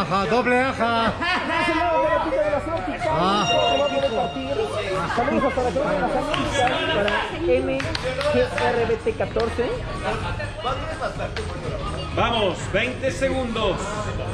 Ajá, doble aja. Saludos hasta la zona de las Américas para MGRBT14. Vamos, 20 segundos.